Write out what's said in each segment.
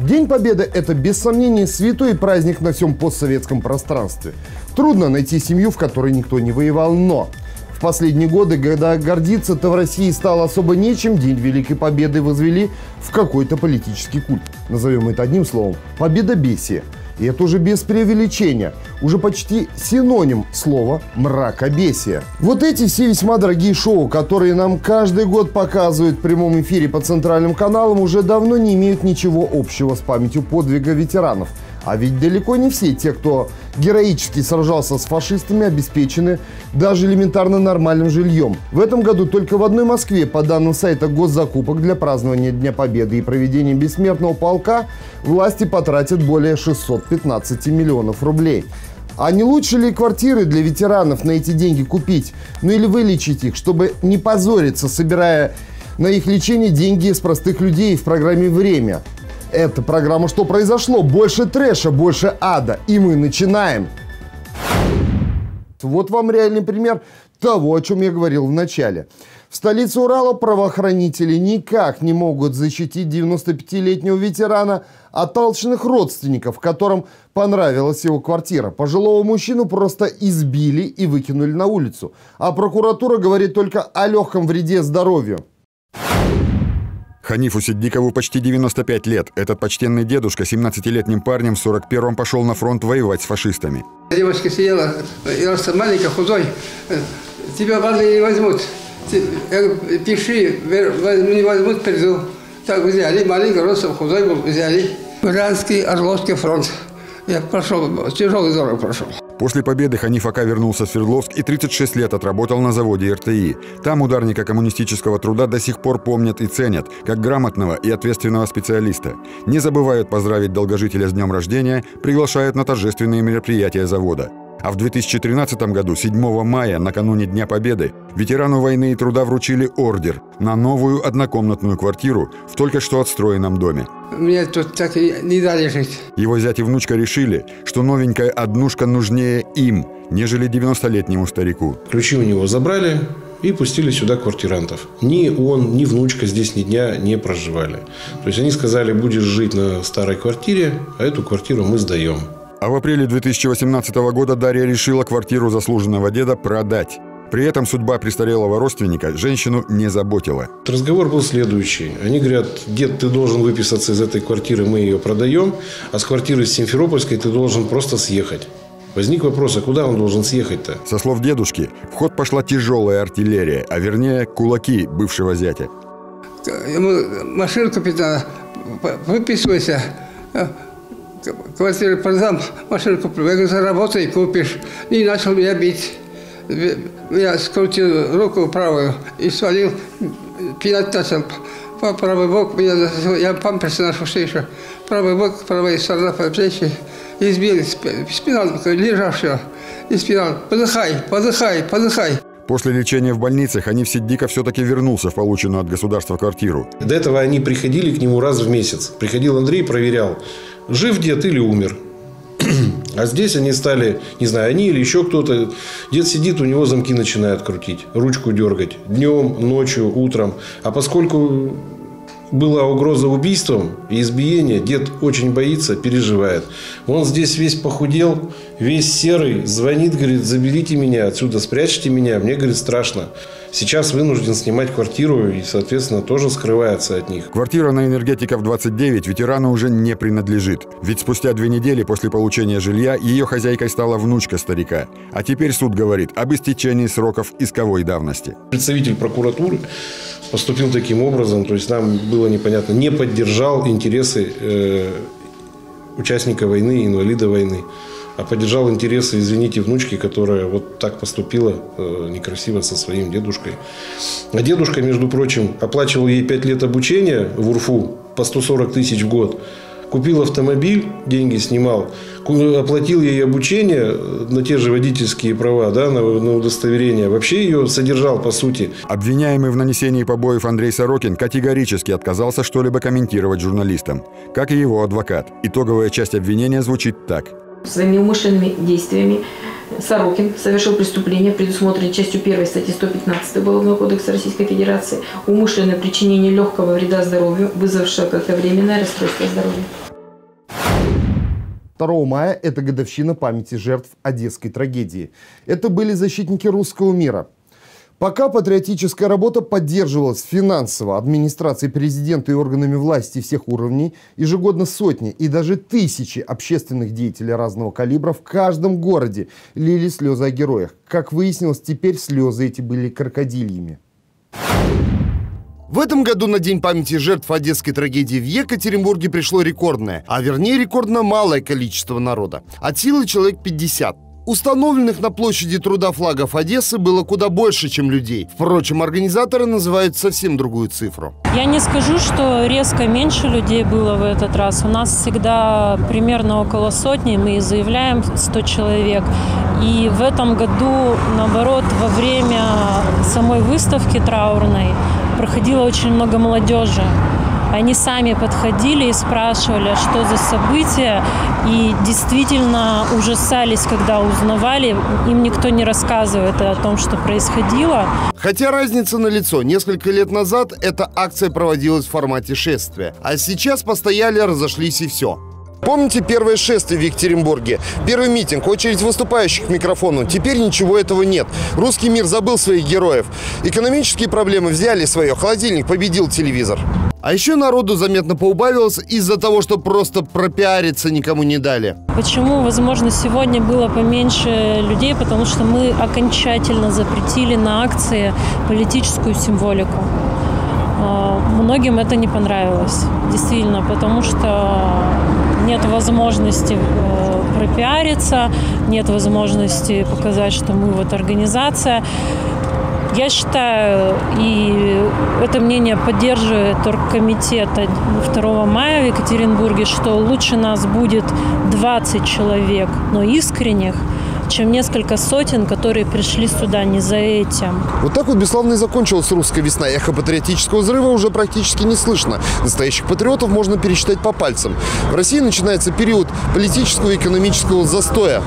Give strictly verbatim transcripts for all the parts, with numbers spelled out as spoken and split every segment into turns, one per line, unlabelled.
День Победы – это без сомнения святой праздник на всем постсоветском пространстве. Трудно найти семью, в которой никто не воевал, но в последние годы, когда гордиться-то в России стало особо нечем, День Великой Победы возвели в какой-то политический культ. Назовем это одним словом – победобесие. И это уже без преувеличения, уже почти синоним слова «мракобесие». Вот эти все весьма дорогие шоу, которые нам каждый год показывают в прямом эфире по центральным каналам, уже давно не имеют ничего общего с памятью подвига ветеранов. А ведь далеко не все те, кто героически сражался с фашистами, обеспечены даже элементарно нормальным жильем. В этом году только в одной Москве, по данным сайта госзакупок, для празднования Дня Победы и проведения бессмертного полка власти потратят более шестисот пятнадцати миллионов рублей. А не лучше ли квартиры для ветеранов на эти деньги купить? Ну или вылечить их, чтобы не позориться, собирая на их лечение деньги с простых людей в программе «Время». Это программа «Что произошло?». Больше трэша, больше ада. И мы начинаем. Вот вам реальный пример того, о чем я говорил в начале. В столице Урала правоохранители никак не могут защитить девяностопятилетнего ветерана от алчных родственников, которым понравилась его квартира. Пожилого мужчину просто избили и выкинули на улицу. А прокуратура говорит только о легком вреде здоровью.
Ханифу Сиддикову почти девяносто пять лет. Этот почтенный дедушка семнадцатилетним парнем в сорок первом пошел на фронт воевать с фашистами.
Девушка сидела, я маленький, худой. Тебя в армию не возьмут. Пиши, не возьмут, приду. Так взяли, маленький, ростом худой был, взяли. Брянский, Орловский фронт. Я прошел, тяжелый дорог прошел.
После победы Ханиф Ака вернулся в Свердловск и тридцать шесть лет отработал на заводе эр тэ и. Там ударника коммунистического труда до сих пор помнят и ценят, как грамотного и ответственного специалиста. Не забывают поздравить долгожителя с днем рождения, приглашают на торжественные мероприятия завода. А в две тысячи тринадцатом году, седьмого мая, накануне Дня Победы, ветерану войны и труда вручили ордер на новую однокомнатную квартиру в только что отстроенном доме.
Мне тут так и не дали жить.
Его зять и внучка решили, что новенькая однушка нужнее им, нежели девяностолетнему старику.
Ключи у него забрали и пустили сюда квартирантов. Ни он, ни внучка здесь ни дня не проживали. То есть они сказали: будешь жить на старой квартире, а эту квартиру мы сдаем.
А в апреле две тысячи восемнадцатого года Дарья решила квартиру заслуженного деда продать. При этом судьба престарелого родственника женщину не заботила.
Разговор был следующий. Они говорят: дед, ты должен выписаться из этой квартиры, мы ее продаем, а с квартиры с Симферопольской ты должен просто съехать. Возник вопрос, а куда он должен съехать-то?
Со слов дедушки, в ход пошла тяжелая артиллерия, а вернее кулаки бывшего зятя.
Ему машину купить надо, выписывайся. Квартиру продам, машину куплю. Я говорю: заработай, купишь. И начал меня бить. Я скрутил руку правую и свалил, пинать начал. По правый бок, меня, я памперсы ношу все еще. Правый бок, правая сторона по плечи. Избили, спина лежавшего. И спина: подыхай, подыхай, подыхай.
После лечения в больнице Ханиф Сиддиков все-таки вернулся в полученную от государства квартиру.
До этого они приходили к нему раз в месяц. Приходил Андрей, проверял, жив дед или умер. А здесь они стали, не знаю, они или еще кто-то. Дед сидит, у него замки начинают крутить, ручку дергать. Днем, ночью, утром. А поскольку была угроза убийством и избиения, дед очень боится, переживает. Он здесь весь похудел, весь серый, звонит, говорит: заберите меня отсюда, спрячьте меня, мне, говорит, страшно. Сейчас вынужден снимать квартиру и, соответственно, тоже скрывается от них.
Квартира на Энергетиков двадцать девять ветерану уже не принадлежит. Ведь спустя две недели после получения жилья ее хозяйкой стала внучка старика. А теперь суд говорит об истечении сроков исковой давности.
Представитель прокуратуры поступил таким образом, то есть нам было непонятно, не поддержал интересы э, участника войны, инвалида войны, а поддержал интересы, извините, внучки, которая вот так поступила э, некрасиво со своим дедушкой. А дедушка, между прочим, оплачивал ей пять лет обучения в УРФУ по сто сорок тысяч в год. Купил автомобиль, деньги снимал, оплатил ей обучение на те же водительские права, да, на, на удостоверение. Вообще ее содержал, по сути.
Обвиняемый в нанесении побоев Андрей Сорокин категорически отказался что-либо комментировать журналистам, как и его адвокат. Итоговая часть обвинения звучит так.
Своими умышленными действиями Сорокин совершил преступление, предусмотренное частью первой статьи сто пятнадцать Уголовного кодекса Российской Федерации, умышленное причинение легкого вреда здоровью, вызвавшего кратковременное расстройство здоровья.
второго мая – это годовщина памяти жертв Одесской трагедии. Это были защитники русского мира. Пока патриотическая работа поддерживалась финансово администрацией президента и органами власти всех уровней, ежегодно сотни и даже тысячи общественных деятелей разного калибра в каждом городе лили слезы о героях. Как выяснилось, теперь слезы эти были крокодильями. В этом году на День памяти жертв Одесской трагедии в Екатеринбурге пришло рекордное, а вернее рекордно малое количество народа. От силы человек пятьдесят. Установленных на площади Труда флагов Одессы было куда больше, чем людей. Впрочем, организаторы называют совсем другую цифру.
Я не скажу, что резко меньше людей было в этот раз. У нас всегда примерно около сотни, мы заявляем сто человек. И в этом году, наоборот, во время самой выставки траурной проходило очень много молодежи. Они сами подходили и спрашивали, что за события, и действительно ужасались, когда узнавали. Им никто не рассказывает о том, что происходило.
Хотя разница налицо. Несколько лет назад эта акция проводилась в формате шествия, а сейчас постояли, разошлись и все. Помните первое шествие в Екатеринбурге? Первый митинг, очередь выступающих к микрофону. Теперь ничего этого нет. Русский мир забыл своих героев. Экономические проблемы взяли свое. Холодильник победил телевизор. А еще народу заметно поубавилось из-за того, что просто пропиариться никому не дали.
Почему, возможно, сегодня было поменьше людей? Потому что мы окончательно запретили на акции политическую символику. Многим это не понравилось, действительно, потому что нет возможности пропиариться, нет возможности показать, что мы вот организация. Я считаю, и это мнение поддерживает оргкомитет второго мая в Екатеринбурге, что лучше нас будет двадцать человек, но искренних, чем несколько сотен, которые пришли сюда не за этим.
Вот так вот бесславно и закончилась русская весна. Эхо патриотического взрыва уже практически не слышно. Настоящих патриотов можно пересчитать по пальцам. В России начинается период политического и экономического застоя.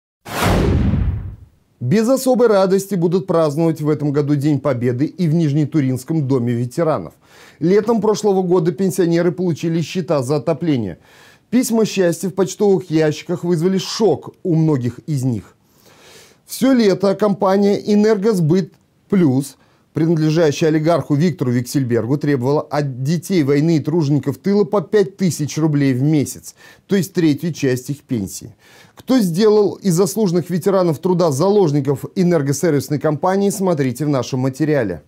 Без особой радости будут праздновать в этом году День Победы и в Нижнетуринском доме ветеранов. Летом прошлого года пенсионеры получили счета за отопление. Письма счастья в почтовых ящиках вызвали шок у многих из них. Все лето компания «Энергосбыт Плюс», принадлежащая олигарху Виктору Виксельбергу, требовала от детей войны и тружеников тыла по пять тысяч рублей в месяц, то есть третью часть их пенсии. Кто сделал из заслуженных ветеранов труда заложников энергосервисной компании, смотрите в нашем материале.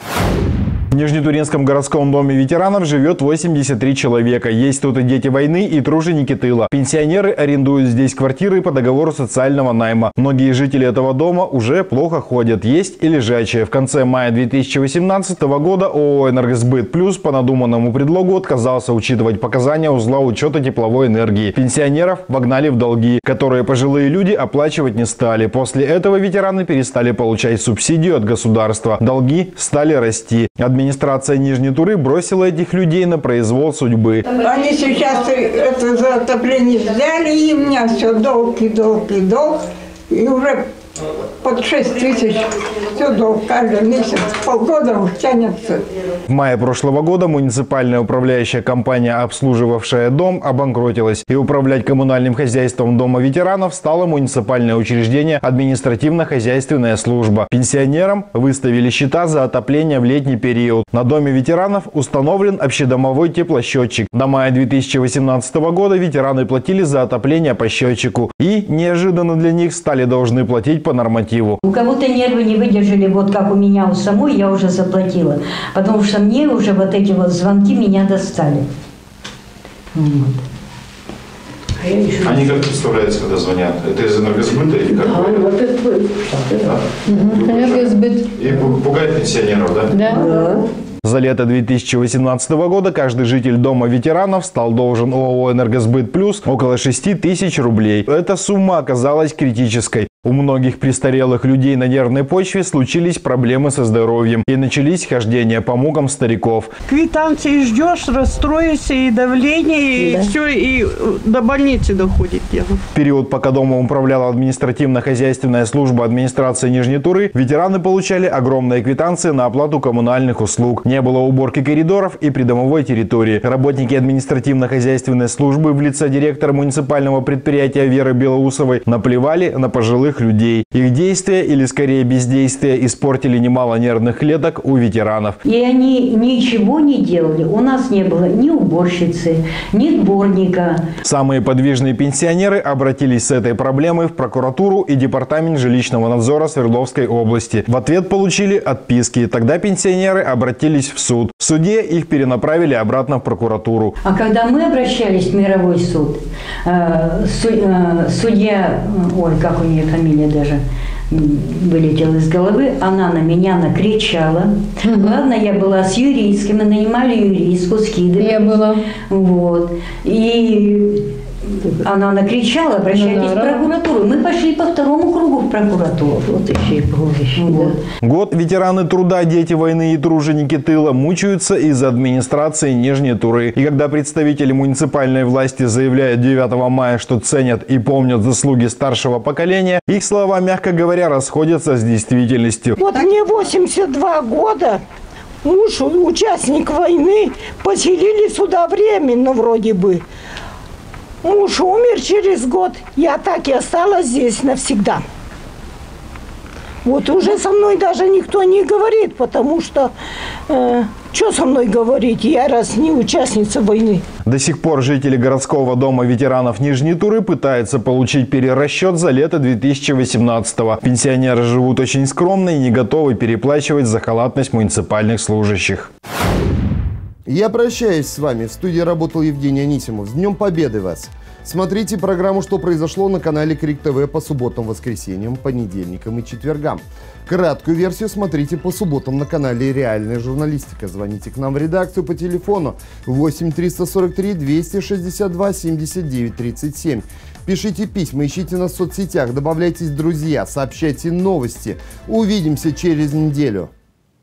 В Нижнетуринском городском доме ветеранов живет восемьдесят три человека. Есть тут и дети войны, и труженики тыла. Пенсионеры арендуют здесь квартиры по договору социального найма. Многие жители этого дома уже плохо ходят, есть и лежачие. В конце мая две тысячи восемнадцатого года ООО «Энергосбыт Плюс» по надуманному предлогу отказался учитывать показания узла учета тепловой энергии. Пенсионеров вогнали в долги, которые пожилые люди оплачивать не стали. После этого ветераны перестали получать субсидию от государства. Долги стали расти. Администрация Нижней Туры бросила этих людей на произвол судьбы.
Они сейчас это за отопление взяли, и у меня все долг и долг и долг. И уже под шесть тысяч все долг каждый месяц, полгода уж тянется.
В мае прошлого года муниципальная управляющая компания, обслуживавшая дом, обанкротилась. И управлять коммунальным хозяйством дома ветеранов стало муниципальное учреждение «Административно-хозяйственная служба». Пенсионерам выставили счета за отопление в летний период. На доме ветеранов установлен общедомовой теплосчетчик. До мая две тысячи восемнадцатого года ветераны платили за отопление по счетчику. И неожиданно для них стали должны платить по нормативу.
У кого-то нервы не выдержали, вот как у меня у самой, я уже заплатила. Потому что мне уже вот эти вот звонки меня достали. Вот.
А Они как представляются, когда звонят? Это из энергосбыта или как?
Да, энергосбыт.
Да.
Угу. Энергосбыт.
И пугает пенсионеров, да?
Да.
За лето две тысячи восемнадцатого года каждый житель дома ветеранов стал должен ООО «Энергосбыт Плюс» около шести тысяч рублей. Эта сумма оказалась критической. У многих престарелых людей на нервной почве случились проблемы со здоровьем и начались хождения по мукам стариков.
Квитанции ждешь, расстроишься, и давление, и да. все, и до больницы доходит дело.
В период, пока домом управляла административно-хозяйственная служба администрации Нижней Туры, ветераны получали огромные квитанции на оплату коммунальных услуг. Не было уборки коридоров и придомовой территории. Работники административно-хозяйственной службы в лице директора муниципального предприятия Веры Белоусовой наплевали на пожилых людей. Их действия, или скорее бездействие, испортили немало нервных клеток у ветеранов.
И они ничего не делали. У нас не было ни уборщицы, ни дворника.
Самые подвижные пенсионеры обратились с этой проблемой в прокуратуру и департамент жилищного надзора Свердловской области. В ответ получили отписки. Тогда пенсионеры обратились в суд. В суде их перенаправили обратно в прокуратуру.
А когда мы обращались в мировой суд, э, су, э, судья, ой, как у нее фамилия даже вылетела из головы, она на меня накричала. Угу. Ладно, я была с юристкой, мы нанимали юристку, скидывали. Я была. Вот. И она накричала, обращайтесь в прокуратуру. Мы пошли по второму кругу в прокуратуру. Вот еще и прозвище. Вот.
Год ветераны труда, дети войны и труженики тыла мучаются из-за администрации Нижней Туры. И когда представители муниципальной власти заявляют девятого мая, что ценят и помнят заслуги старшего поколения, их слова, мягко говоря, расходятся с действительностью.
Вот мне восемьдесят два года. Муж, участник войны, поселили сюда временно вроде бы. Муж умер через год, я так и осталась здесь навсегда. Вот уже со мной даже никто не говорит, потому что э, что со мной говорить, я раз не участница войны.
До сих пор жители городского дома ветеранов Нижней Туры пытаются получить перерасчет за лето две тысячи восемнадцатого. Пенсионеры живут очень скромно и не готовы переплачивать за халатность муниципальных служащих.
Я прощаюсь с вами. В студии работал Евгений Анисимов. С Днем Победы вас! Смотрите программу «Что произошло» на канале Крик ТВ по субботам, воскресеньям, понедельникам и четвергам. Краткую версию смотрите по субботам на канале «Реальная журналистика». Звоните к нам в редакцию по телефону восемь триста сорок три двести шестьдесят два семьдесят девять тридцать семь. Пишите письма, ищите нас в соцсетях, добавляйтесь в друзья, сообщайте новости. Увидимся через неделю.